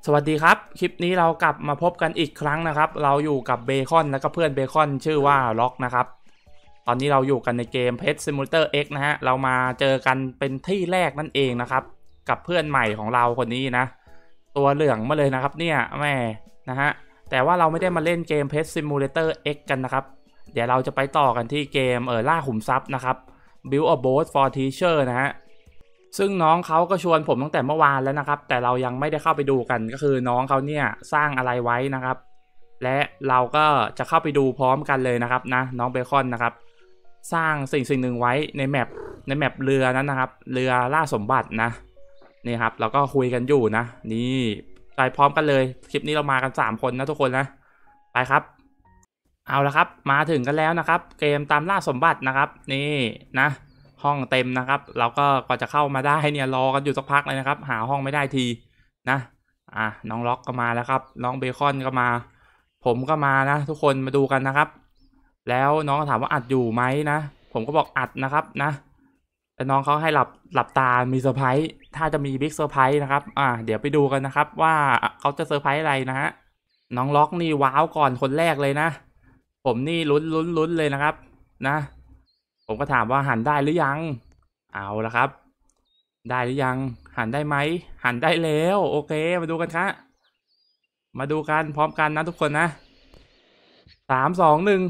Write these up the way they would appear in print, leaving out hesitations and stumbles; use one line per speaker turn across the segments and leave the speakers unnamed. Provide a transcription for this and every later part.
สวัสดีครับคลิปนี้เรากลับมาพบกันอีกครั้งนะครับเราอยู่กับเบคอนและก็เพื่อนเบคอนชื่อว่าล็อกนะครับตอนนี้เราอยู่กันในเกม Pet Simulator X นะฮะเรามาเจอกันเป็นที่แรกนั่นเองนะครับกับเพื่อนใหม่ของเราคนนี้นะตัวเหลืองมาเลยนะครับเนี่ยแม่นะฮะแต่ว่าเราไม่ได้มาเล่นเกม Pet Simulator X กันนะครับเดี๋ยวเราจะไปต่อกันที่เกมล่าขุมทรัพย์นะครับ Build a Boat for Teacher นะฮะซึ่งน้องเขาก็ชวนผมตั้งแต่เมื่อวานแล้วนะครับแต่เรายังไม่ได้เข้าไปดูกันก็คือน้องเขาเนี่ยสร้างอะไรไว้นะครับและเราก็จะเข้าไปดูพร้อมกันเลยนะครับนะน้องเบคอนนะครับสร้างสิ่งหนึ่งไว้ในแมปเรือนั้นนะครับเรือล่าสมบัตินะนี่ครับเราก็คุยกันอยู่นะนี่ไปพร้อมกันเลยคลิปนี้เรามากัน3คนนะทุกคนนะไปครับเอาละครับมาถึงกันแล้วนะครับเกมตามล่าสมบัตินะครับนี่นะห้องเต็มนะครับเราก็กว่าจะเข้ามาได้เนี่ยรอกันอยู่สักพักเลยนะครับหาห้องไม่ได้ทีนะน้องล็อกก็มาแล้วครับน้องเบคอนก็มาผมก็มานะทุกคนมาดูกันนะครับแล้วน้องก็ถามว่าอัดอยู่ไหมนะผมก็บอกอัดนะครับนะแต่น้องเขาให้หลับตามีเซอร์ไพรส์ถ้าจะมีบิ๊กเซอร์ไพรส์นะครับเดี๋ยวไปดูกันนะครับว่าเขาจะเซอร์ไพรส์อะไรนะฮะน้องล็อกนี่ว้าวก่อนคนแรกเลยนะผมนี่ลุ้นเลยนะครับนะผมก็ถามว่าหันได้หรือยังเอาละครับได้หรือยังหันได้ไหมหันได้แล้วโอเคมาดูกันครับมาดูกันพร้อมกันนะทุกคนนะ3 2 1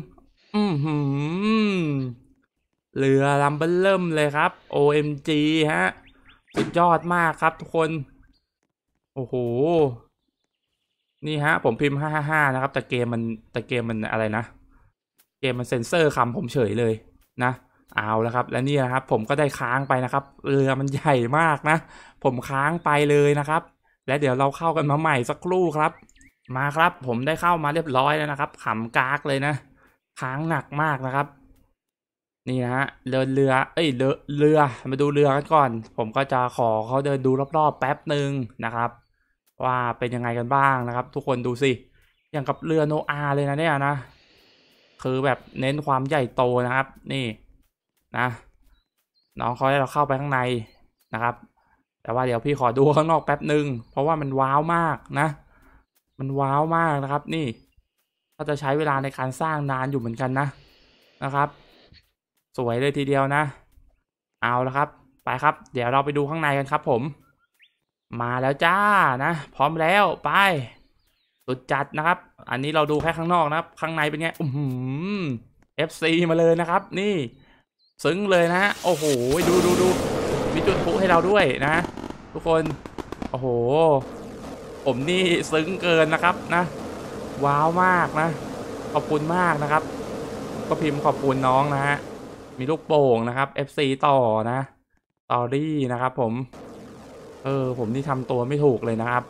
เรือลำเบิ่มเลยครับ OMG ฮะสุดยอดมากครับทุกคนโอ้โหนี่ฮะผมพิมพ์555นะครับแต่เกมมันอะไรนะเกมมันเซ็นเซอร์คำผมเฉยเลยนะเอาแล้วครับและนี่นะครับผมก็ได้ค้างไปนะครับเรือมันใหญ่มากนะผมค้างไปเลยนะครับและเดี๋ยวเราเข้ากันมาใหม่สักครู่ครับมาครับผมได้เข้ามาเรียบร้อยแล้วนะครับขำกากเลยนะค้างหนักมากนะครับนี่นะฮะเดินเรือเรือมาดูเรือกันก่อนผมก็จะขอเขาเดินดูรอบๆแป๊บหนึ่งนะครับว่าเป็นยังไงกันบ้างนะครับทุกคนดูสิอย่างกับเรือโนอาห์เลยนะเนี่ยนะคือแบบเน้นความใหญ่โตนะครับนี่นะน้องเขาให้เราเข้าไปข้างในนะครับแต่ว่าเดี๋ยวพี่ขอดูข้างนอกแป๊บหนึ่งเพราะว่ามันว้าวมากนะมันว้าวมากนะครับนี่ก็จะใช้เวลาในการสร้างนานอยู่เหมือนกันนะครับสวยเลยทีเดียวนะเอาละครับไปครับเดี๋ยวเราไปดูข้างในกันครับผมมาแล้วจ้านะพร้อมแล้วไปสุดจัดนะครับอันนี้เราดูแค่ข้างนอกนะครับข้างในเป็นไงFC มาเลยนะครับนี่ซึ้งเลยนะโอ้โหดูมีจุดพลุให้เราด้วยนะทุกคนโอ้โหผมนี่ซึ้งเกินนะครับนะว้าวมากนะขอบคุณมากนะครับก็พิมพ์ขอบคุณน้องนะฮะมีลูกโป่งนะครับ FC ต่อนะตอรี่นะครับผมผมนี่ทำตัวไม่ถูกเลยนะครับ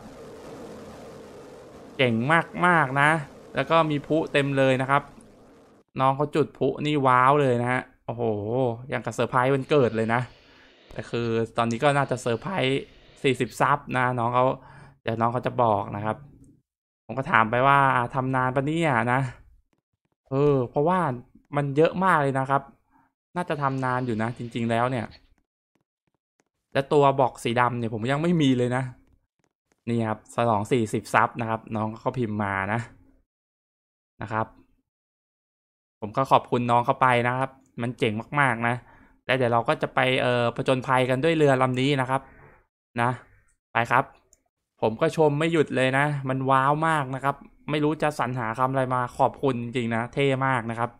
เก่งมากนะแล้วก็มีพลุเต็มเลยนะครับน้องเขาจุดพลุนี่ว้าวเลยนะฮะโอ้โหอย่างกับเซอร์ไพรส์วันเกิดเลยนะแต่คือตอนนี้ก็น่าจะเซอร์ไพรส์40 ซับนะน้องเขาเดี๋ยวน้องเขาจะบอกนะครับผมก็ถามไปว่าทำนานปะเนี่ยนะเพราะว่ามันเยอะมากเลยนะครับน่าจะทำนานอยู่นะจริงๆแล้วเนี่ยและตัวบอกสีดำเนี่ยผมยังไม่มีเลยนะนี่ครับฉลอง40 ซับนะครับน้องเขาพิมพ์มานะครับผมก็ขอบคุณน้องเข้าไปนะครับมันเจ๋งมากๆนะแล้วเดี๋ยวเราก็จะไปผจญภัยกันด้วยเรือลำนี้นะครับนะไปครับผมก็ชมไม่หยุดเลยนะมันว้าวมากนะครับไม่รู้จะสรรหาคำอะไรมาขอบคุณจริงๆนะเท่มากนะครับ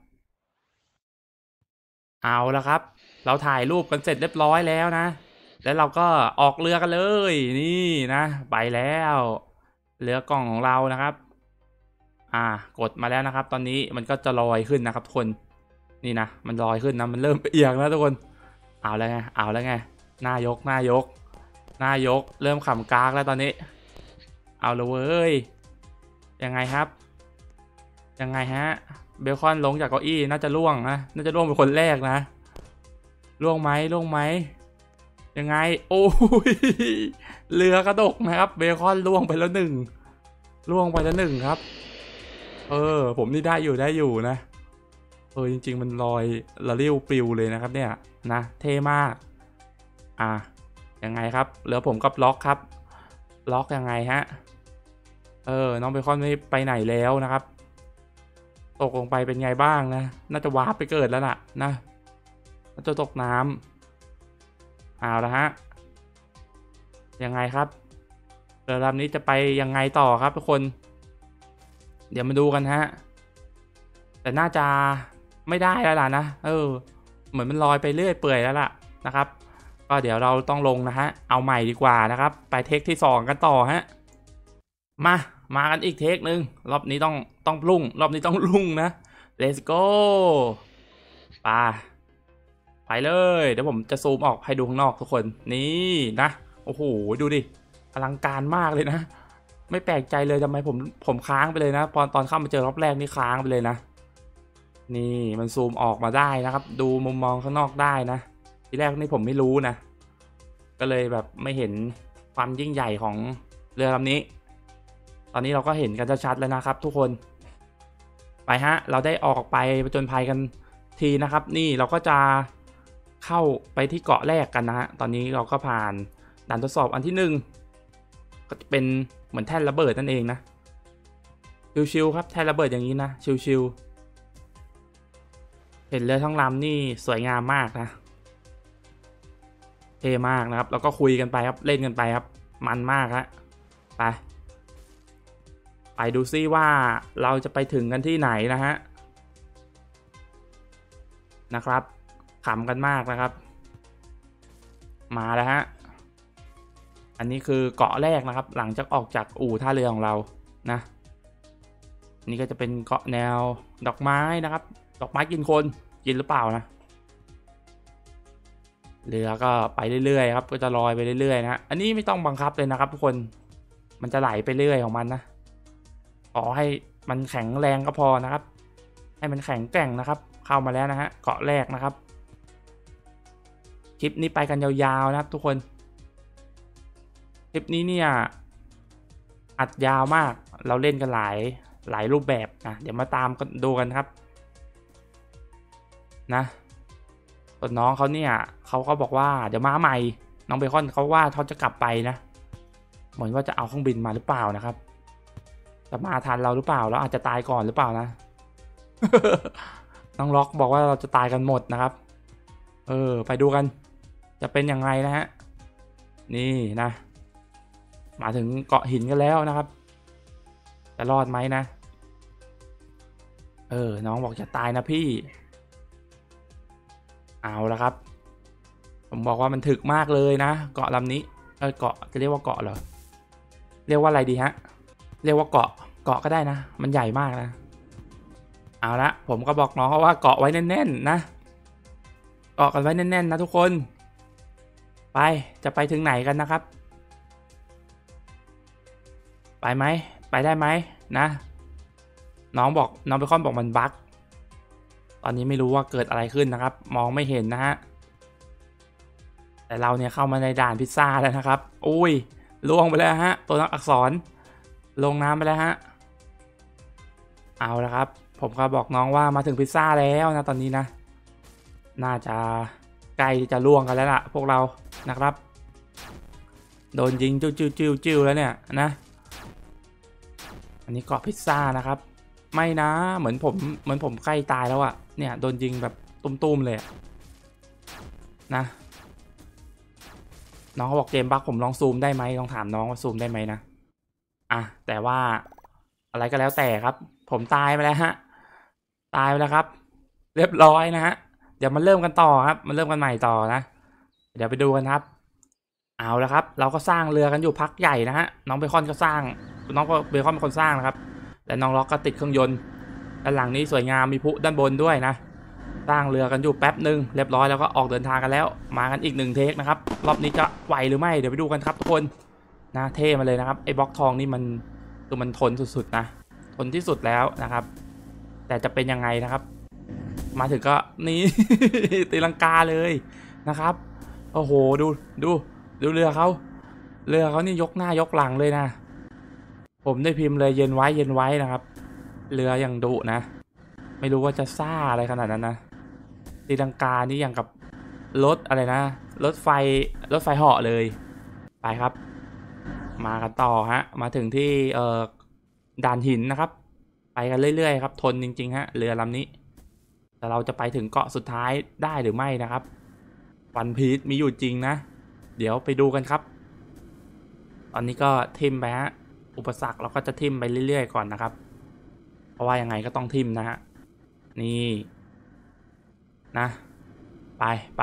เอาละครับเราถ่ายรูปกันเสร็จเรียบร้อยแล้วนะแล้วเราก็ออกเรือกันเลยนี่นะไปแล้วเรือกล่องของเรานะครับกดมาแล้วนะครับตอนนี้มันก็จะลอยขึ้นนะครับทุกคนนี่นะมันลอยขึ้นนะมันเริ่มเอียงแล้วทุกคนเอาแล้วไงหน้ายกเริ่มขำกากแล้วตอนนี้เอาเลยเว้ยยังไงครับยังไงฮะเบคอนลงจากเก้าอี้น่าจะล่วงนะน่าจะล่วงเป็นคนแรกนะล่วงไหมยังไงโอ้ยเรือกระดกนะครับเบคอนล่วงไปแล้วหนึ่งครับผมนี่ได้อยู่นะจริงๆมันลอยละเลี้ยวปลิวเลยนะครับเนี่ยนะเท่มากยังไงครับเหลือผมกับล็อกครับล็อกยังไงฮะน้องเบคอนไม่ไปไหนแล้วนะครับตกลงไปเป็นไงบ้างนะน่าจะวาร์ปไปเกิดแล้วน่ะนะน่าจะตกน้ำเอาละฮะยังไงครับเรือลำนี้จะไปยังไงต่อครับทุกคนเดี๋ยวมาดูกันฮะแต่น่าจะไม่ได้แล้วล่ะนะเหมือนมันลอยไปเรื่อยเปื่อยแล้วล่ะนะครับก็เดี๋ยวเราต้องลงนะฮะเอาใหม่ดีกว่านะครับไปเทคที่2กันต่อฮะมากันอีกเทคนึงรอบนี้ต้องรุ่งรอบนี้ต้องรุ่งนะ let's go ไปเลยเดี๋ยวผมจะซูมออกให้ดูข้างนอกทุกคนนี่นะโอ้โหดูดิอลังการมากเลยนะไม่แปลกใจเลยทำไมผมค้างไปเลยนะตอนเข้ามาเจอรอบแรกนี่ค้างไปเลยนะนี่มันซูมออกมาได้นะครับดูมุมมองข้างนอกได้นะทีแรกนี่ผมไม่รู้นะก็เลยแบบไม่เห็นความยิ่งใหญ่ของเรือลำนี้ตอนนี้เราก็เห็นกันชัดๆแล้วนะครับทุกคนไปฮะเราได้ออกไปผจญภัยกันทีนะครับนี่เราก็จะเข้าไปที่เกาะแรกกันนะฮะตอนนี้เราก็ผ่านด่านทดสอบอันที่1ก็จะเป็นเหมือนแท่นระเบิดนั่นเองนะชิวๆครับแท่นระเบิดอย่างนี้นะชิวๆเห็นเรือทั้งลำนี่สวยงามมากนะเท่มากนะครับแล้วก็คุยกันไปครับเล่นกันไปครับมันมากฮะไปดูซิว่าเราจะไปถึงกันที่ไหนนะฮะนะครับขำกันมากนะครับมาแล้วฮะอันนี้คือเกาะแรกนะครับหลังจากออกจากอู่ท่าเรือของเรานะนี่ก็จะเป็นเกาะแนวดอกไม้นะครับดอกไม้กินคนกินหรือเปล่านะเรือก็ไปเรื่อยๆครับก็จะลอยไปเรื่อยๆนะอันนี้ไม่ต้องบังคับเลยนะครับทุกคนมันจะไหลไปเรื่อยของมันนะขอให้มันแข็งแรงก็พอนะครับให้มันแข็งแกร่งนะครับเข้ามาแล้วนะฮะเกาะแรกนะครับคลิปนี้ไปกันยาวๆนะครับทุกคนคลิปนี้เนี่ยอัดยาวมากเราเล่นกันหลายรูปแบบนะเดี๋ยวมาตามกันดูกันครับนะส่วนน้องเขาเนี่ยเขาก็บอกว่าเดี๋ยวมาใหม่น้องเบคอนเขาว่าเขาจะกลับไปนะเหมือนว่าจะเอาเครื่องบินมาหรือเปล่านะครับจะมาทันเราหรือเปล่าแล้วอาจจะตายก่อนหรือเปล่านะ น้องล็อกบอกว่าเราจะตายกันหมดนะครับไปดูกันจะเป็นยังไงนะฮะนี่นะมาถึงเกาะหินกันแล้วนะครับจะรอดไหมนะน้องบอกจะตายนะพี่เอาละครับผมบอกว่ามันถึกมากเลยนะเกาะลำนี้เกาะจะเรียกว่าเกาะเหรอเรียกว่าอะไรดีฮะเรียกว่าเกาะก็ได้นะมันใหญ่มากนะเอาละผมก็บอกน้องเขาว่าเกาะไว้แน่นๆนะเกาะกันไว้แน่นๆนะทุกคนไปจะไปถึงไหนกันนะครับไปไหมไปได้ไหมนะน้องเบคอนบอกมันบั๊กตอนนี้ไม่รู้ว่าเกิดอะไรขึ้นนะครับมองไม่เห็นนะฮะแต่เราเนี่ยเข้ามาในด่านพิซซ่าแล้วนะครับอุ้ยล่วงไปแล้วฮะตัวอักษรลงน้ำไปแล้วฮะเอาละครับผมก็บอกน้องว่ามาถึงพิซซ่าแล้วนะตอนนี้นะน่าจะใกล้จะล่วงกันแล้วล่ะพวกเรานะครับโดนยิงจิ้วแล้วเนี่ยนะอันนี้เกาะพิซซ่านะครับไม่นะเหมือนผมใกล้ตายแล้วอะเนี่ยโดนยิงแบบตุ้มๆเลยนะน้องเขาบอกเกมบั๊กผมลองซูมได้ไหมลองถามน้องว่าซูมได้ไหมนะแต่ว่าอะไรก็แล้วแต่ครับผมตายไปแล้วฮะตายไปแล้วครับเรียบร้อยนะฮะเดี๋ยวมันเริ่มกันต่อครับมันเริ่มกันใหม่ต่อนะเดี๋ยวไปดูกันครับเอาละครับเราก็สร้างเรือกันอยู่พักใหญ่นะฮะน้องเบคอนก็สร้างน้องเบคอนเป็นคนสร้างนะครับและน้องล็อกก็ติดเครื่องยนต์ด้านหลังนี้สวยงามมีพุด้านบนด้วยนะสร้างเรือกันอยู่แป๊บหนึ่งเรียบร้อยแล้วก็ออกเดินทางกันแล้วมากันอีก1เทคนะครับรอบนี้จะไหวหรือไม่เดี๋ยวไปดูกันครับทุกคนนะเท่มาเลยนะครับไอ้บล็อกทองนี่มันทนสุดๆนะทนที่สุดแล้วนะครับแต่จะเป็นยังไงนะครับมาถึงก็นี่ ตีลังกาเลยนะครับโอ้โหดูเรือเขานี่ยกหน้ายกหลังเลยนะผมได้พิมพ์เลยเย็นไว้นะครับเรืออย่างดุนะไม่รู้ว่าจะซ่าอะไรขนาดนั้นนะตีลังกานี่อย่างกับรถอะไรนะรถไฟเหาะเลยไปครับมากันต่อฮะมาถึงที่ด่านหินนะครับไปกันเรื่อยๆครับทนจริงๆฮะเรือลำนี้แต่เราจะไปถึงเกาะสุดท้ายได้หรือไม่นะครับวันพีชมีอยู่จริงนะเดี๋ยวไปดูกันครับตอนนี้ก็ทิมไปฮะอุปสรรคเราก็จะทิมไปเรื่อยๆก่อนนะครับเพราะว่ายังไงก็ต้องทิมนะฮะนี่นะไป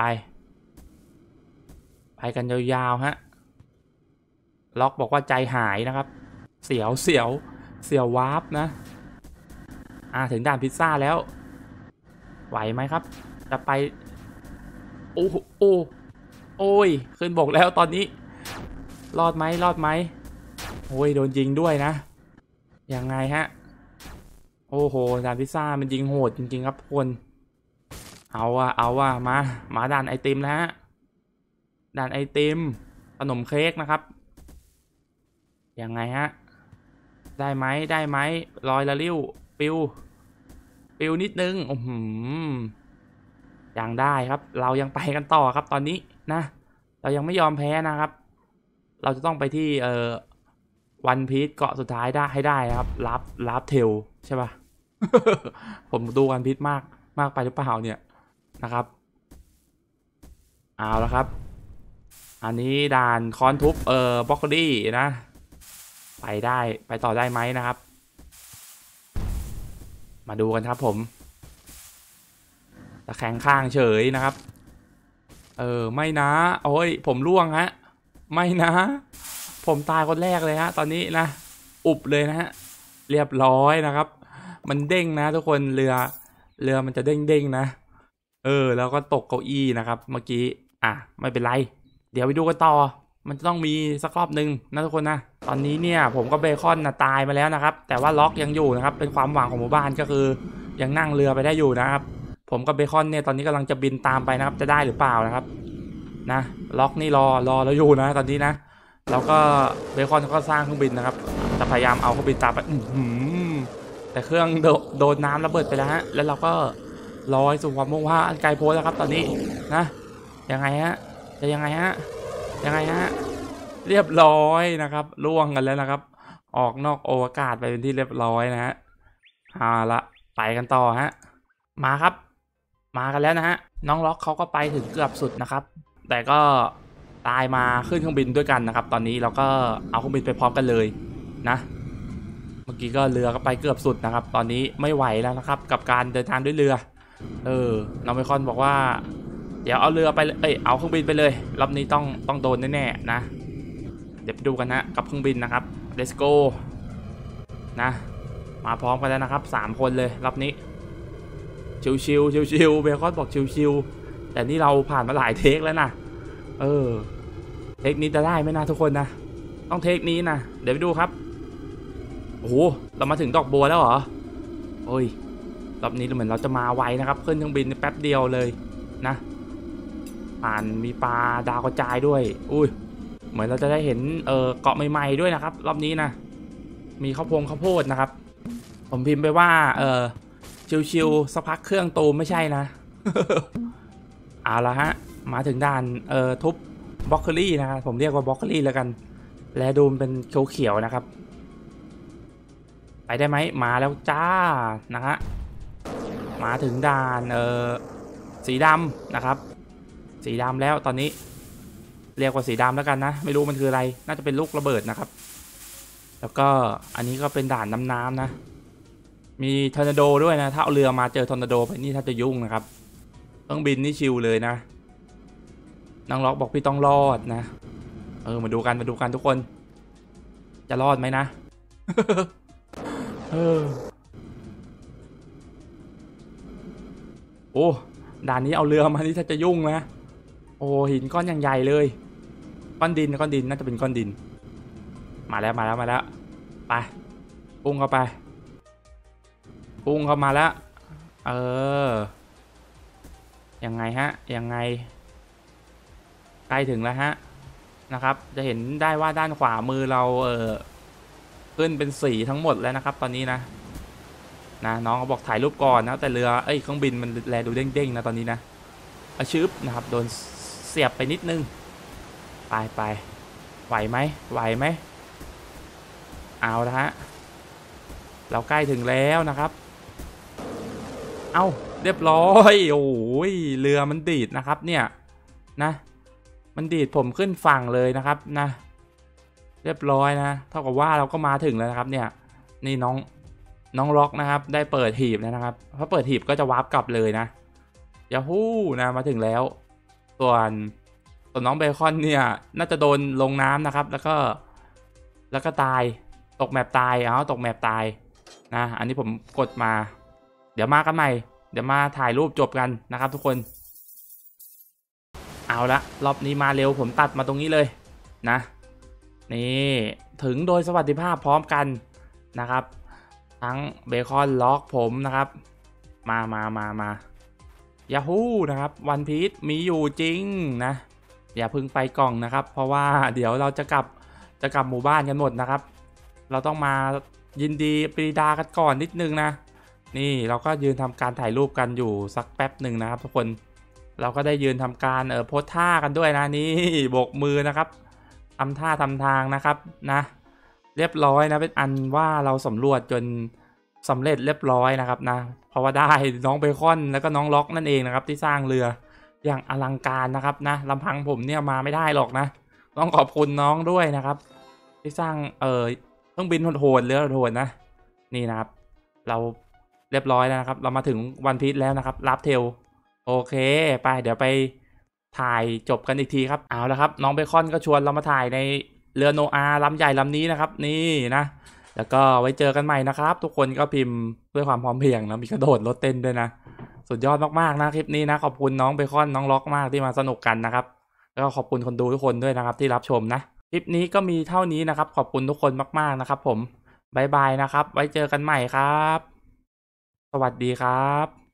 กันยาวๆฮะล็อกบอกว่าใจหายนะครับเสียววาร์ปนะถึงด่านพิซซ่าแล้วไหวไหมครับจะไปโอ้ยขึ้นบกแล้วตอนนี้รอดไหมโอ้ยโดนยิงด้วยนะยังไงฮะโอ้โหด่านพิซซ่ามันยิงโหดจริงๆครับทุกคนเอาว่ะมาด่านไอติมแล้วฮะด่านไอติมขนมเค้กนะครับยังไงฮะได้ไหมลอยละลิ้วปิวนิดนึงยังได้ครับเรายังไปกันต่อครับตอนนี้นะเรายังไม่ยอมแพ้นะครับเราจะต้องไปที่วันพีชเกาะสุดท้ายได้ให้ได้นะครับลับเทลใช่ป่ะ ผมดูวันพีชมากไปหรือเปล่าเนี่ยนะครับเอาละครับอันนี้ด่านคอนทุบบล็อกโคลี่นะไปต่อได้ไหมนะครับมาดูกันครับผมตะแคงข้างเฉยนะครับไม่นะโอ้ยผมล่วงฮะไม่นะผมตายคนแรกเลยฮะตอนนี้นะอุบเลยนะฮะเรียบร้อยนะครับมันเด้งนะทุกคนเรือมันจะเด้งนะแล้วก็ตกเก้าอี้นะครับเมื่อกี้ไม่เป็นไรเดี๋ยวไปดูกันต่อมันจะต้องมีสักรอบหนึ่งนะทุกคนนะตอนนี้เนี่ยผมก็เบคอนตายมาแล้วนะครับแต่ว่าล็อกยังอยู่นะครับเป็นความหวังของหมู่บ้านก็คือยังนั่งเรือไปได้อยู่นะครับผมกับเบคอนเนี่ยตอนนี้กำลังจะบินตามไปนะครับจะได้หรือเปล่านะครับนะล็อกนี่รอแล้วอยู่นะตอนนี้นะแล้วก็เบคอนก็สร้างเครื่องบินนะครับจะพยายามเอาเครื่องบินตามไปแต่เครื่องโดนน้ำระเบิดไปแล้วฮะแล้วเราก็ลอยสู่ความว่างอันไกลโพ้นแล้วครับตอนนี้นะยังไงฮะจะยังไงฮะเรียบร้อยนะครับล่วงกันแล้วนะครับออกนอกอวกาศไปเป็นที่เรียบร้อยนะฮะละไปกันต่อฮะมาครับมากันแล้วนะฮะน้องล็อกเขาก็ไปถึงเกือบสุดนะครับแต่ก็ตายมาขึ้นเครื่องบินด้วยกันนะครับตอนนี้เราก็เอาเครื่องบินไปพร้อมกันเลยนะเมื่อกี้ก็เรือก็ไปเกือบสุดนะครับตอนนี้ไม่ไหวแล้วนะครับกับการเดินทางด้วยเรือน้องเบคอนบอกว่าเดี๋ยวเอาเรือไปเอาเครื่องบินไปเลยรอบนี้ต้องโดนแน่ๆนะเดี๋ยวไปดูกันนะกับเครื่องบินนะครับ let's go นะมาพร้อมกันแล้วนะครับ3คนเลยรอบนี้ชิวเบคอนบอกชิวแต่นี่เราผ่านมาหลายเทคแล้วนะเทคนี้จะได้ไหมนะทุกคนนะต้องเทคนี้นะเดี๋ยวไปดูครับโอ้โหเรามาถึงดอกบัวแล้วเหรอโอ้ยรอบนี้เหมือนเราจะมาไวนะครับขึ้นเครื่องบินแป๊บเดียวเลยนะผ่านมีปลาดาวกระจายด้วยอุ้ยเหมือนเราจะได้เห็นเกาะใหม่ๆด้วยนะครับรอบนี้นะมีข้าวโพดนะครับผมพิมพ์ไปว่าชิวสักพักเครื่องตูมไม่ใช่นะ เอาละฮะมาถึงด่านทุบบล็อกโคลี่นะครับผมเรียกว่าบล็อกโคลี่แล้วกันและดูมันเป็นเขียวๆนะครับไปได้ไหมมาแล้วจ้านะฮะมาถึงด่านสีดำนะครับสีดำแล้วตอนนี้เรียกว่าสีดำแล้วกันนะไม่รู้มันคืออะไรน่าจะเป็นลูกระเบิดนะครับแล้วก็อันนี้ก็เป็นด่านน้ำนะมีทอร์นาโดด้วยนะถ้าเอาเรือมาเจอทอร์นาโดไปนี่ถ้าจะยุ่งนะครับต้องบินนี่ชิวเลยนะน้องล็อกบอกพี่ต้องรอดนะมาดูกันทุกคนจะรอดไหมนะ โอ้ด่านนี้เอาเรือมานี่ถ้าจะยุ่งนะโอ้หินก้อนอย่างใหญ่เลยก้อนดินน่าจะเป็นก้อนดินมาแล้วไปพุ่งเข้ามาแล้วยังไงฮะยังไงใกล้ถึงแล้วฮะนะครับจะเห็นได้ว่าด้านขวามือเราขึ้นเป็นสีทั้งหมดแล้วนะครับตอนนี้นะน้องเขาบอกถ่ายรูปก่อนนะแต่เรือเครื่องบินมันแลดูเด้งๆนะตอนนี้นะชึบนะครับโดนเสียบไปนิดนึงไปไหวไหมเอาละฮะเราใกล้ถึงแล้วนะครับเอ้าเรียบร้อยโอ้ยเรือมันดีดนะครับเนี่ยนะมันดีดผมขึ้นฝั่งเลยนะครับนะเรียบร้อยนะเท่ากับว่าเราก็มาถึงแล้วนะครับเนี่ยนี่น้องล็อกนะครับได้เปิดหีบแล้วนะครับพอเปิดหีบก็จะวาร์ปกลับเลยนะยาฮูนะมาถึงแล้วส่วนน้องเบคอนเนี่ยน่าจะโดนลงน้ำนะครับแล้วก็ตายตกแมปตายตกแมปตายนะอันนี้ผมกดมาเดี๋ยวมากันใหม่เดี๋ยวมาถ่ายรูปจบกันนะครับทุกคนเอาละรอบนี้มาเร็วผมตัดมาตรงนี้เลยนะนี่ถึงโดยสวัสดิภาพพร้อมกันนะครับทั้งเบคอนล็อกผมนะครับมายาฮูนะครับวันพีชมีอยู่จริงนะอย่าพึ่งไปกล่องนะครับเพราะว่าเดี๋ยวเราจะกลับหมู่บ้านกันหมดนะครับเราต้องมายินดีปรีดากันก่อนนิดนึงนะนี่เราก็ยืนทำการถ่ายรูปกันอยู่สักแป๊บหนึ่งนะครับทุกคนเราก็ได้ยืนทำการโพสท่ากันด้วยนะนี่โบกมือนะครับทำท่าทำทางนะครับนะเรียบร้อยนะเป็นอันว่าเราสำรวจจนสำเร็จเรียบร้อยนะครับนะเพราะว่าได้น้องเบคอนแล้วก็น้องล็อกนั่นเองนะครับที่สร้างเรืออย่างอลังการนะครับนะลำพังผมเนี่ยมาไม่ได้หรอกนะต้องขอบคุณน้องด้วยนะครับที่สร้างเครื่องบินโหดๆเรือโหดๆนะนี่นะครับเราเรียบร้อยแล้วนะครับเรามาถึงวันพีชแล้วนะครับลาฟเทลโอเคไปเดี๋ยวไปถ่ายจบกันอีกทีครับเอาละครับน้องเบคอนก็ชวนเรามาถ่ายในเรือโนอาห์ลำใหญ่ลำนี้นะครับนี่นะแล้วก็ไว้เจอกันใหม่นะครับทุกคนก็พิมพ์ด้วยความพร้อมเพรียงนะมีกระโดดรถเต้นด้วยนะสุดยอดมากๆนะคลิปนี้นะขอบคุณน้องเบคอนน้องล็อกมากที่มาสนุกกันนะครับแล้วก็ขอบคุณคนดูทุกคนด้วยนะครับที่รับชมนะคลิปนี้ก็มีเท่านี้นะครับขอบคุณทุกคนมากๆนะครับผมบ๊ายบายนะครับไว้เจอกันใหม่ครับสวัสดีครับ